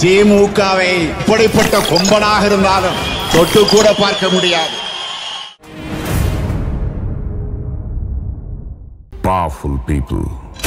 திமுகவை இப்படிப்பட்ட கொம்பனாக இருந்தாலும் தொட்டு கூட பார்க்க முடியாது. Powerful people.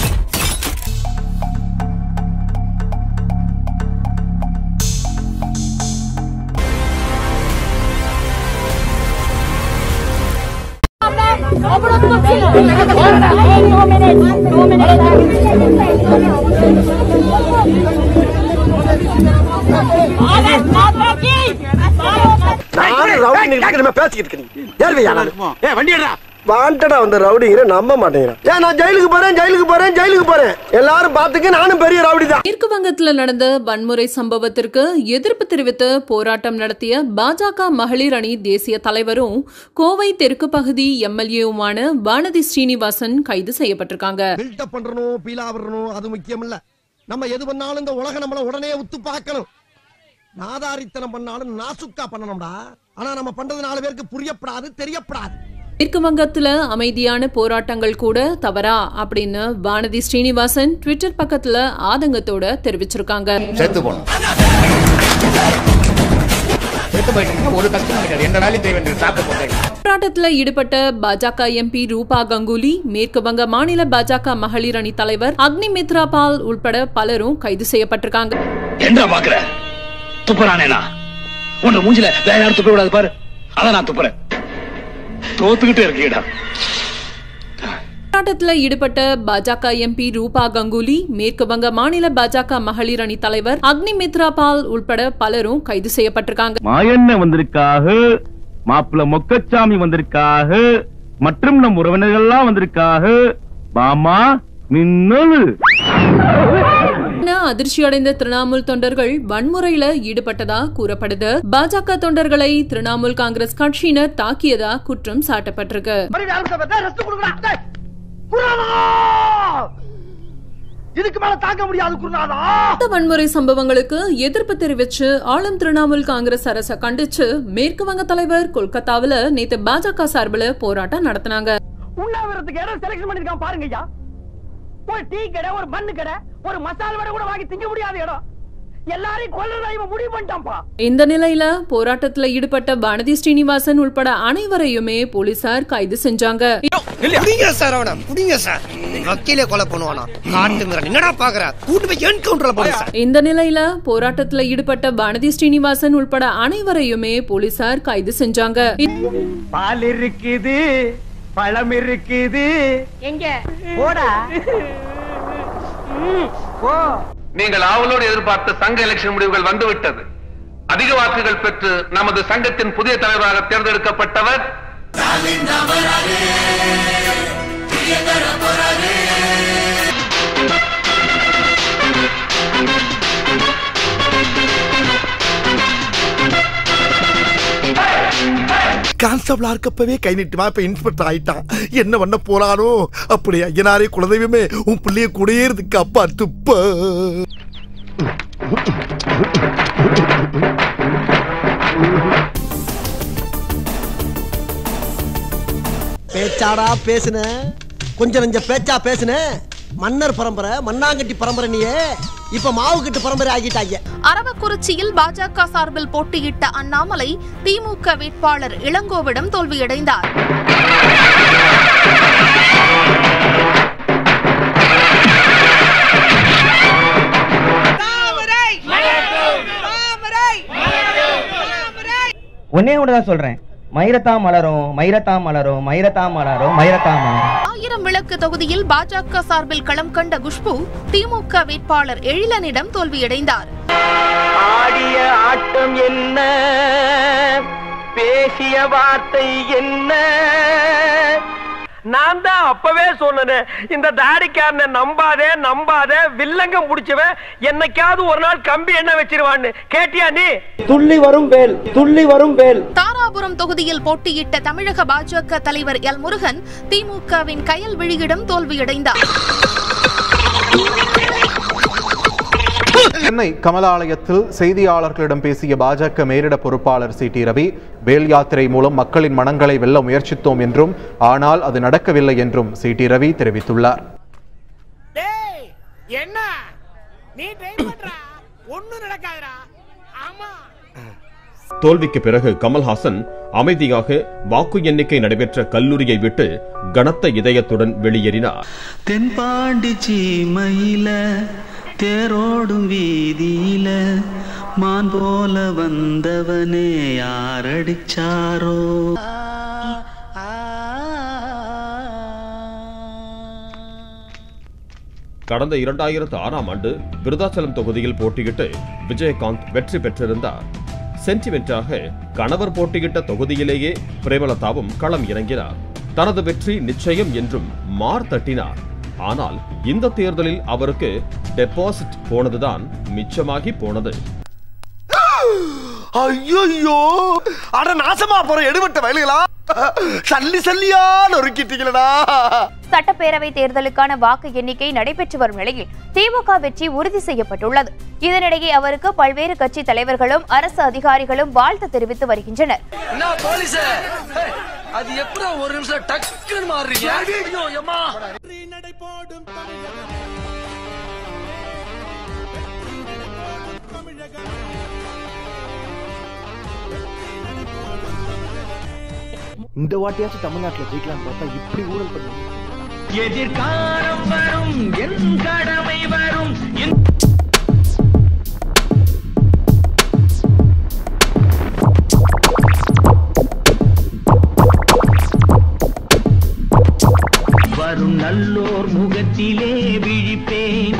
வாண்டடா வந்த ரவுடிங்கிற நம்ப மாட்டேங்கிறான். ஏன் நான் ஜெயிலுக்கு போறேன் எல்லாரும் பாத்துக்க, நானும் பெரிய ரவுடி தான். மேற்கு வங்கத்துல நடந்த வன்முறை சம்பவத்திற்கு எதிர்ப்பு தெரிவித்து போராட்டம் நடத்திய பாஜக மகளிர் அணி தேசிய தலைவரும் கோவை தெற்கு பகுதி எம்எல்ஏவுமான வானதி ஸ்ரீனிவாசன் கைது செய்யப்பட்டிருக்காங்க. பில்டப் பண்றணும், பீலா வரணும், அது முக்கியம் இல்ல. நம்ம எது பண்ணாலும் இந்த உலகம் நம்மள உடனே உத்து பார்க்கணும். நாதாரித்தனம் பண்ணாலும் நாசுக்கா பண்ணணும்டா. ஆனா நம்ம பண்றது 4 பேருக்கு புரியப்படாது, தெரியப்படாது. மேற்கு வங்கத்துல அமைதியான போராட்டங்கள் கூட தவறா அப்படின்னு வானதி ஸ்ரீனிவாசன் ட்விட்டர் பக்கத்துல ஆதங்கத்தோட தெரிவிச்சிருக்காங்க. போராட்டத்தில் ஈடுபட்ட பாஜக எம்பி ரூபா கங்குலி, மேற்கு வங்க மாநில பாஜக மகளிர் அணி தலைவர் அக்னி மித்ரா பால் உள்பட பலரும் கைது செய்யப்பட்டிருக்காங்க. போராட்டத்தில் ஈடுபட்ட பாஜக எம்பி ரூபா கங்குலி, மேற்கு வங்க மாநில பாஜக மகளிர் அணி தலைவர் அக்னி மித்ரா பால் உள்பட பலரும் கைது செய்யப்பட்டிருக்காங்க. மாயண்ண வந்திருக்காக, மாப்பிள்ள மொக்கச்சாமி வந்திருக்காக, மற்றும் நம் உறவினர்கள்லாம் வந்திருக்காக. பாமா மின்னலு அதிர்ச்சியடைந்த திரிணாமுல் தொண்டர்கள் வன்முறையில ஈடுபட்டதா கூறப்படுது. பாஜக தொண்டர்களை திரிணாமுல் காங்கிரஸ் கட்சியினர் தாக்கியதா குற்றம் சாட்டப்பட்டிருக்கு. வன்முறை சம்பவங்களுக்கு எதிர்ப்பு தெரிவிச்சு ஆளும் திரிணாமுல் காங்கிரஸ் அரசை கண்டிச்சு மேற்கு வங்க தலைவர் கொல்கத்தாவில நேத்து பாஜக சார்பில் போராட்டம் நடத்தினாங்க. ஒரு டீ கடை, ஒரு மண்ணு கடை, ஒரு மசாலா வடை கூட வாங்கி திங்க முடியாத இடம். எல்லாரையும் கொல்றதா இவன் முடிவு பண்ணிட்டான்ப்பா. இந்த நிலையில போராட்டத்துல ஈடுபட்ட வானதி ஸ்ரீனிவாசன் உள்பட அனைவரையுமே போலீசார் கைது செஞ்சாங்க. இந்த நிலையில போராட்டத்துல ஈடுபட்ட வானதி ஸ்ரீனிவாசன் உள்பட அனைவரையுமே போலீசார் கைது செஞ்சாங்க. பால் இருக்குது, பழம் இருக்குது, எங்க போடா. நீங்கள் ஆவலோடு எதிர்பார்த்த சங்க எலெக்ஷன் முடிவுகள் வந்துவிட்டது. அதிக வாக்குகள் பெற்று நமது சங்கத்தின் புதிய தலைவராக தேர்ந்தெடுக்கப்பட்டவர் கான்ஸ்டபிளா இருக்கப்பவே கை நீட்டுமா, இப்ப இன்ஸ்பெக்டர் ஆயிட்டான். என்ன பண்ண போறானோ? அப்படி ஐயனாரே குலதெய்வமே, உன் பிள்ளைய கூடயே இருக்கு அப்பா துப்ப. பேச்சாடா பேசுன, கொஞ்சம் நெஞ்ச பேச்சா பேசுன. மன்னர் பரம்பரை, மண்ணாங்கட்டி பரம்பரை, நீயே இப்ப மாவுக்கட்டு பரம்பரை ஆகிட்டாங்க. அரவக்குறிச்சியில் பாஜக சார்பில் போட்டியிட்ட அண்ணாமலை திமுக வேட்பாளர் இளங்கோவிடம் தோல்வியடைந்தார். ஒன்னே ஒண்ணுதான் சொல்றேன், மயிரத்தா மலரும், மயிரத்தா மலரும், மயிரத்தா மலரும், மயிரத்தா மலரும். ஆயிரம் விளக்கு தொகுதியில் பாஜக சார்பில் களம் கண்ட குஷ்பு திமுக வேட்பாளர் எழிலனிடம் தோல்வியடைந்தார். ஆடிய ஆட்டம் என்ன, பேசிய வார்த்தை என்ன? நான் தான் அப்பவே சொன்னேன், இந்த தாடிக்காரனை நம்பாதே நம்பாதே, வில்லங்கம் முடிச்சவன் என்னைக்காவது ஒரு நாள் கம்பி என்ன வச்சிருவான்னு. கேட்டியா நீ? துள்ளி வரும் வேல், துள்ளி வரும் வேல். தாராபுரம் தொகுதியில் போட்டியிட்ட தமிழக பாஜக தலைவர் எல் முருகன் திமுகவின் கயல் விழியிடம் தோல்வியடைந்தார். சென்னை கமலாலயத்தில் செய்தியாளர்களிடம் பேசிய பாஜக மேலிட பொறுப்பாளர் சி.டி. ரவி, வேல் யாத்திரை மூலம் மக்களின் மனங்களை வெல்ல முயற்சித்தோம் என்றும், ஆனால் அது நடக்கவில்லை என்றும் சி.டி. ரவி தெரிவித்துள்ளார். ஒண்ணும் நடக்காதுடா. ஆமா. தோல்விக்கு பிறகு கமல்ஹாசன் அமைதியாக வாக்கு எண்ணிக்கை நடைபெற்ற கல்லூரியை விட்டு கனத்த இதயத்துடன் வெளியேறினார். தென்பாண்டி சீமையில தேரோடும் வீதியில மான் போல வந்தவனே யாரடிச்சாரோ. கடந்த 2006ஆம் ஆண்டு விருதாச்சலம் தொகுதியில் போட்டியிட்டு விஜயகாந்த் வெற்றி பெற்றிருந்தார். சென்டிமெண்டாக கணவர் போட்டியிட்ட தொகுதியிலேயே பிரேமலதாவும் களம் இறங்கினார். தனது வெற்றி நிச்சயம் என்றும் மார் தட்டினார். ஆனால் இந்த தேர்தலில் அவருக்கு டெபாசிட் போனதுதான் மிச்சமாகி போனது. ஐயோ, அட நாசமா போற எடுபட்ட வயலுகளா, சல்லி சல்லியா நொறுக்கிட்டீங்களா. சட்டப்பேரவை தேர்தலுக்கான வாக்கு எண்ணிக்கை நடைபெற்று வரும் நிலையில் திமுக வெற்றி உறுதி செய்யப்பட்டுள்ளது. இதனிடையே அவருக்கு பல்வேறு கட்சி தலைவர்களும் அரசு அதிகாரிகளும் வாழ்த்து தெரிவித்து வருகின்றனர். அது எப்படி ஒரு நிமிஷம் டக்குன்னு மாறுறீங்க? ஐயோ அம்மா. இந்த வாட்டியாச்சும் தமிழ்நாட்டில் ஜெயிக்கலாம் பார்த்தா இப்படி ஊழல் பண்ணுங்க. எதிர்காலம் வரும், என் கடமை வரும். வரும் நல்லோர் முகத்திலே விழிப்பேன்.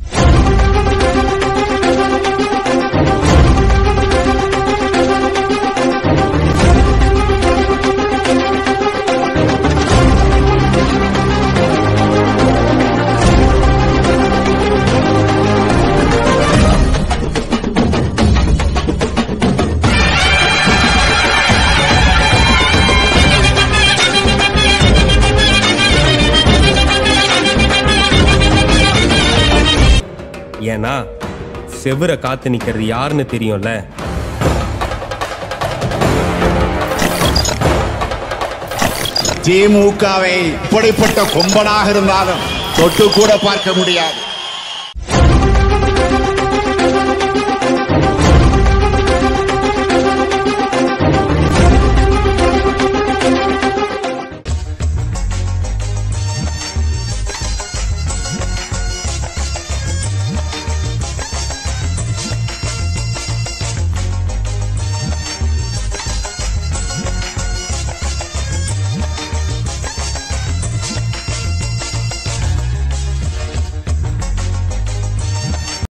ஏன்னா செவரை காத்து நிக்கிறது யாருன்னு தெரியும்ல. திமுகவை இப்படிப்பட்ட கொம்பனாக இருந்தாலும் தொட்டு கூட பார்க்க முடியாது.